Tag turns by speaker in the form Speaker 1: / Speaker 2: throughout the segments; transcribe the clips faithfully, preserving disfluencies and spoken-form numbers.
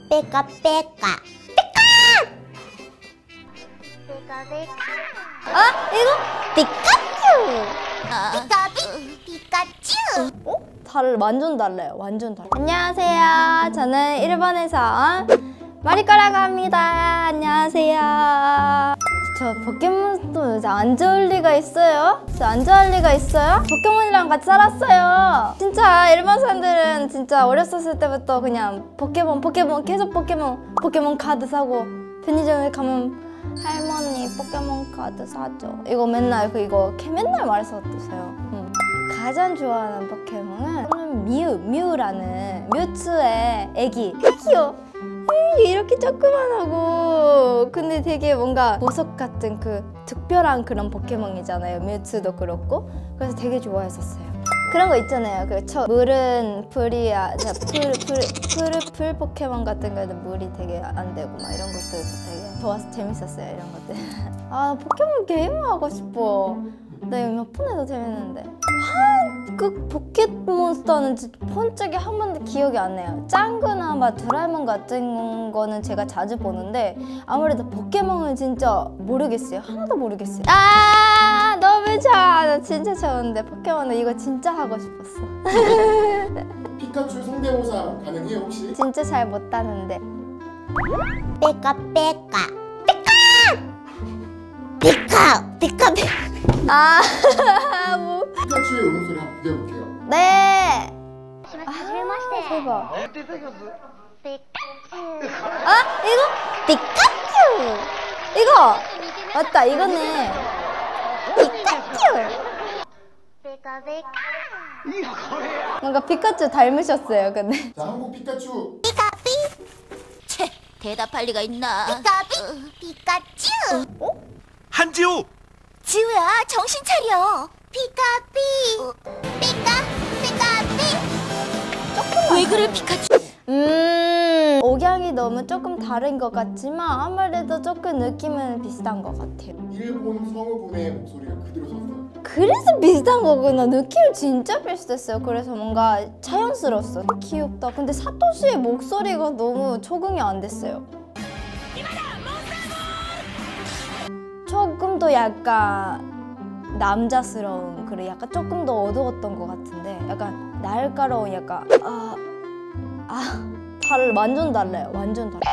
Speaker 1: 빼까 빼까
Speaker 2: 빼까 빼까.
Speaker 1: 아? 이거? 피카츄!
Speaker 2: 피카피 피카츄.
Speaker 1: 어? 달 완전 달라요. 완전 달라요. 안녕하세요. 저는 일본에서 온 마리카라고 합니다. 안녕하세요. 저 포켓몬도 이제 안 좋을 리가 있어요? 저 안 좋을 리가 있어요? 포켓몬이랑 같이 살았어요. 진짜 일본 사람들은 진짜 어렸을 때부터 그냥 포켓몬 포켓몬 계속 포켓몬 포켓몬 카드 사고 편의점에 가면 할머니 포켓몬 카드 사줘. 이거 맨날 그 이거 맨날 말했었어요. 응. 가장 좋아하는 포켓몬은 뮤, 뮤라는 뮤츠의 애기. 귀여워. 이렇게 조그만하고 근데 되게 뭔가 보석 같은 그 특별한 그런 포켓몬이잖아요. 뮤츠도 그렇고 그래서 되게 좋아했었어요. 그런 거 있잖아요. 그 저 물은 불이야. 풀, 풀, 풀, 풀 포켓몬 같은 거에는 물이 되게 안 되고 막 이런 것들 되게 좋아서 재밌었어요. 이런 것들. 아 포켓몬 게임 하고 싶어. 나 이거 몇 번 해도 재밌는데. 한국 포켓몬스터는 본 적이 한 번도 기억이 안 나요. 짱구나 막 드라이몬 같은 거는 제가 자주 보는데 아무래도 포켓몬은 진짜 모르겠어요. 하나도 모르겠어요. 아 너무 좋아. 나 진짜 좋은데 포켓몬은 이거 진짜 하고 싶었어.
Speaker 3: 피카츄 성대모사 가능해요 혹시?
Speaker 1: 진짜 잘 못하는데.
Speaker 2: 빼까 빼까 빼까 빼까 빼까.
Speaker 1: 아 뭐.
Speaker 3: 피카츄의 울음소리 한번 비교해볼게요.
Speaker 1: 네.
Speaker 2: 아,
Speaker 1: 대박.
Speaker 2: 빼까츄.
Speaker 1: 아 이거 피카츄. 이거 맞다 이거네. 피카츄.
Speaker 2: 빼까 빼까.
Speaker 1: 뭔가 피카츄 닮으셨어요 근데.
Speaker 3: 자 한국 피카츄.
Speaker 2: 피카피. 채 대답할 리가 있나? 피카피 피카츄.
Speaker 1: 어?
Speaker 4: 한지우!
Speaker 2: 지우야 정신 차려. 피카피. 피카 피카피. 왜 그래 피카츄?
Speaker 1: 음 억양이 너무 조금 다른 것 같지만 아무래도 조금 느낌은 비슷한 것 같아요.
Speaker 3: 일본 성우분의 목소리가 그대로 썼어요.
Speaker 1: 그래서 비슷한 거구나. 느낌 진짜 비슷했어요. 그래서 뭔가 자연스러웠어. 귀엽다. 근데 사토시의 목소리가 너무 적응이 안 됐어요. 조금 더 약간 남자스러운 그래 약간 조금 더 어두웠던 것 같은데 약간 날카로운 약간 아, 아 달 완전 달라요. 완전 달라요.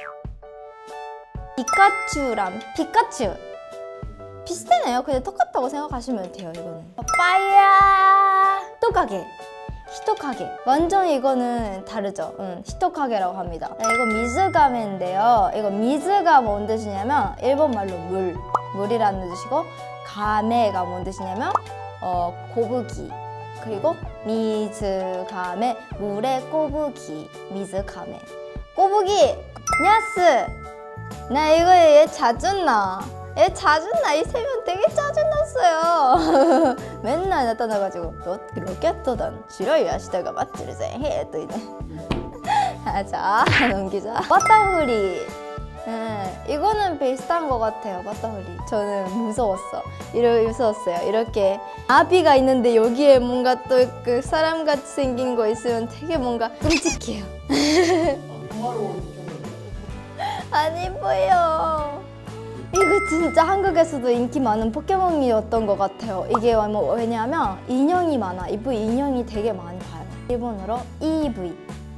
Speaker 1: 피카츄랑 피카츄 비슷하네요. 그냥 똑같다고 생각하시면 돼요. 이거는 빠야 히토카게 히토카게 완전 이거는 다르죠. 응, 히토카게라고 합니다. 네, 이거 미즈가메인데요. 이거 미즈가 뭔 뜻이냐면 일본 말로 물 물이라는 뜻이고 가메가 뭔 뜻이냐면 어, 고부기 그리고 미즈가메 물의 꼬부기 미즈가메 꼬부기 야스 나 이거 얘 짜증나 얘 짜증나. 이 세 명 되게 짜증났어요. 맨날 나타나가지고 너 로켓도단 싫어요 시대가 맞지르세 해 또 이제. 자 넘기자. 빠따후리. 네, 이거는 비슷한 것 같아요. 빠따후리. 저는 무서웠어. 이러 무서웠어요. 이렇게 아비가 있는데 여기에 뭔가 또 그 사람같이 생긴 거 있으면 되게 뭔가 끔찍해요.
Speaker 3: 아, 평화로운 포켓몬.
Speaker 1: 아니 보여. 이거 진짜 한국에서도 인기 많은 포켓몬이었던 것 같아요. 이게 뭐 왜냐하면 인형이 많아. 이브 인형이 되게 많이 봐요. 일본어로 이브이.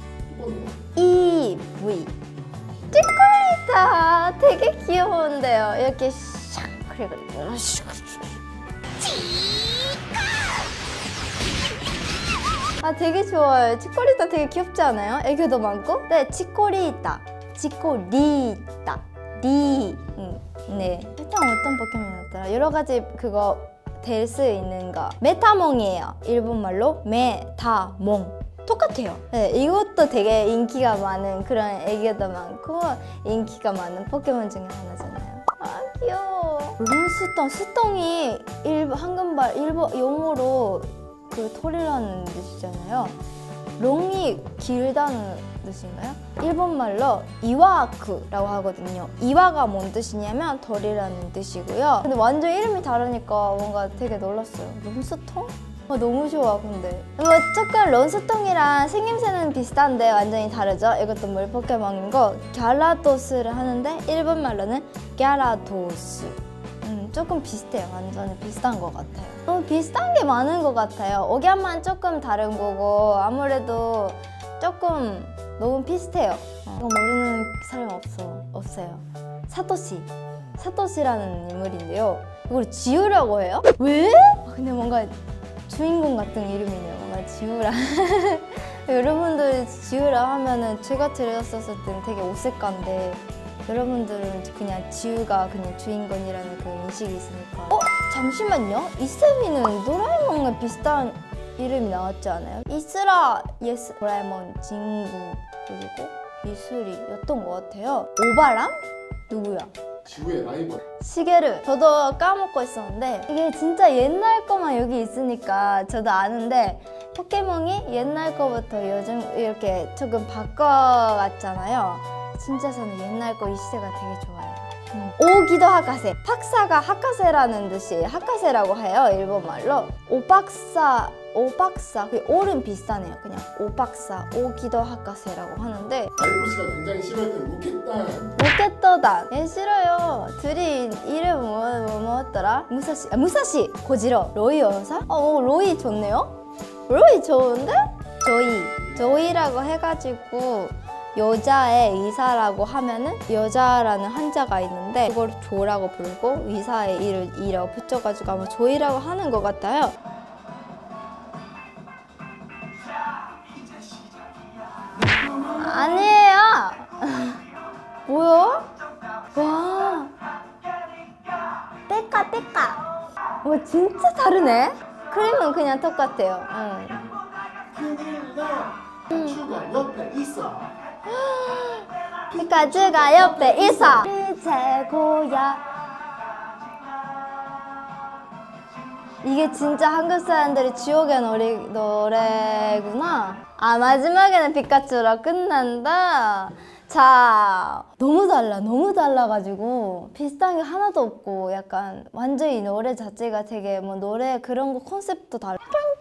Speaker 1: 이브이. 찌꼬리다. 되게 귀여운데요. 이렇게 샥 그리고 아 되게 좋아요. 치코리타 되게 귀엽지 않아요? 애교도 많고. 네, 치코리타. 치코리타. 리. 음, 네. 일단 어떤 포켓몬이었더라? 여러 가지 그거 될 수 있는 거. 메타몽이에요. 일본 말로 메타몽. 똑같아요. 네, 이것도 되게 인기가 많은 그런 애교도 많고 인기가 많은 포켓몬 중에 하나잖아요. 아 귀여워. 룬스톤. 스톤이 일본 한국말 일본 용어로 그 털이라는 뜻이잖아요. 롱이 길다는 뜻인가요? 일본말로 이와쿠라고 하거든요. 이와가 뭔 뜻이냐면 덜이라는 뜻이고요. 근데 완전 이름이 다르니까 뭔가 되게 놀랐어요. 룸스톤? 어, 너무 좋아 근데. 뭐 조금 런스통이랑 생김새는 비슷한데 완전히 다르죠? 이것도 물 포켓몬인 거 갸라도스를 하는데 일본 말로는 갸라도스. 음, 조금 비슷해요. 완전히 비슷한 것 같아요. 너무 비슷한 게 많은 것 같아요. 억양만 조금 다른 거고 아무래도 조금 너무 비슷해요. 어, 이거 모르는 사람 없어, 없어요. 사토시. 사토시라는 인물인데요. 이걸 지우라고 해요? 왜? 근데 뭔가 주인공 같은 이름이네요. 뭔가 지우라. 여러분들 지우라 하면은 제가 들었었을 때는 되게 어색한데 여러분들은 그냥 지우가 그냥 주인공이라는 그 인식이 있으니까. 어? 잠시만요. 이세미는 도라에몽과 비슷한 이름이 나왔지 않아요? 이스라 예스 도라에몽 친구 그리고 이슬이였던 것 같아요. 오바람? 누구야?
Speaker 3: 지우의 라이벌.
Speaker 1: 시게루. 저도 까먹고 있었는데 이게 진짜 옛날 거만 여기 있으니까 저도 아는데 포켓몬이 옛날 거부터 요즘 이렇게 조금 바꿔갔잖아요. 진짜 저는 옛날 거 이 시대가 되게 좋아요. 음. 오기도 하카세. 박사가 하카세라는 뜻이 하카세라고 해요. 일본말로. 오박사, 오박사. 그 오름 비슷하네요. 그냥 오박사, 오기도 하카세라고 하는데
Speaker 3: 마리코씨가 굉장히 싫어했던 로켓단.
Speaker 1: 로켓도단. 얘 싫어요. 둘이 이름 뭐, 뭐, 뭐였더라? 무사시. 아, 무사시. 고지로. 로이 여사? 어, 로이 좋네요? 로이 좋은데? 조이. 조이라고 해가지고 여자의 의사라고 하면은 여자라는 한자가 있는데 그걸 조라고 부르고 의사의 이를 이라고 붙여가지고 아마 조이라고 하는 것 같아요. 아니에요. 뭐야? 와. 떼까 떼까. 와 진짜 다르네. 크림은 그냥 똑같아요. 응.
Speaker 3: 피카츄가 옆에 있어.
Speaker 1: 피카츄가 옆에 있어. 최고야. 이게 진짜 한국 사람들이 지옥의 노래, 노래구나. 아 마지막에는 피카츄로 끝난다. 자 너무 달라 너무 달라가지고 비슷한 게 하나도 없고 약간 완전히 노래 자체가 되게 뭐 노래 그런 거 컨셉도 달라.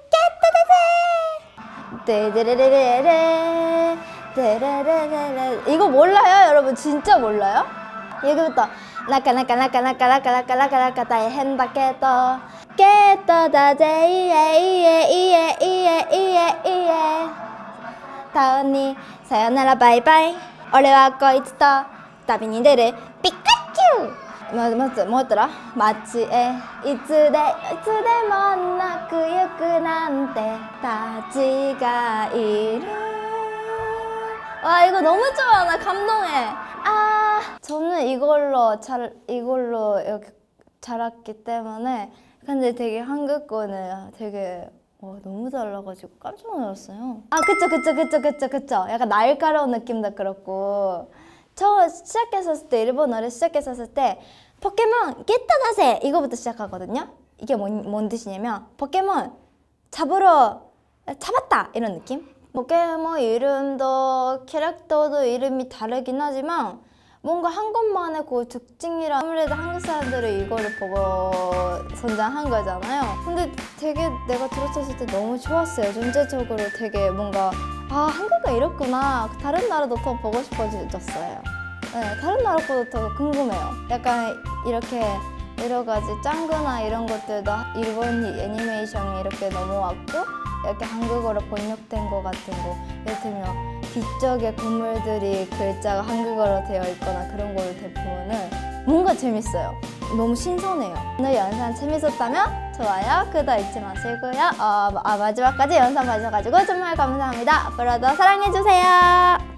Speaker 1: 데데레레레레 데레레레레. 이거 몰라요 여러분? 진짜 몰라요? 여기부터 나까 나까 나까 나까 나까 나까 나까 나까 다이헨다 깨도 깨도 다제 이에 이에 이에 이에 이에 이에 다오니 사요나라 바이바이 오레와 코이츠토旅に出るピカチュウ。ままず뭐였더라?街へいつでいつでもなく行くなんてたちがいる。와 이거 너무 좋아. 나 감동해. 아 저는 이걸로 잘 이걸로 이렇게 자랐기 때문에 근데 되게 한국 거는 되게 와, 너무 달라가지고 깜짝 놀랐어요. 아 그쵸 그쵸 그쵸 그쵸 그쵸. 약간 날카로운 느낌도 그렇고 처음 시작했었을 때 일본어를 시작했었을 때 포켓몬 겟타다세 이거부터 시작하거든요. 이게 뭔, 뭔 뜻이냐면 포켓몬 잡으러 잡았다 이런 느낌? 포켓몬 이름도 캐릭터도 이름이 다르긴 하지만 뭔가 한국만의 그 특징이라 아무래도 한국 사람들은 이거를 보고 성장한 거잖아요. 근데 되게 내가 들었을 때 너무 좋았어요. 전체적으로 되게 뭔가 아 한국은 이렇구나. 다른 나라도 더 보고 싶어졌어요. 네, 다른 나라 것도 더 궁금해요. 약간 이렇게 여러 가지 짱구나 이런 것들도 일본 애니메이션이 이렇게 넘어왔고 이렇게 한국어로 번역된 거 같은 거 예를 들면 뒤쪽에 건물들이 글자가 한국어로 되어 있거나 그런 거를 보면은 뭔가 재밌어요. 너무 신선해요. 오늘 영상 재밌었다면 좋아요, 구독 잊지 마시고요. 어, 아, 마지막까지 영상 봐주셔가지고 정말 감사합니다. 앞으로도 사랑해주세요.